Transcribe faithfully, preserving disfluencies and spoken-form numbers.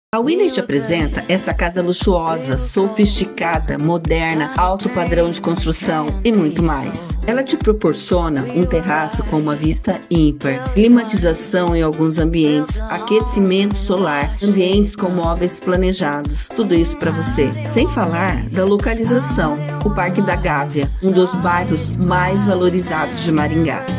A Williams te apresenta essa casa luxuosa, sofisticada, moderna, alto padrão de construção e muito mais. Ela te proporciona um terraço com uma vista ímpar, climatização em alguns ambientes, aquecimento solar, ambientes com móveis planejados, tudo isso para você. Sem falar da localização, o Parque da Gávea, um dos bairros mais valorizados de Maringá.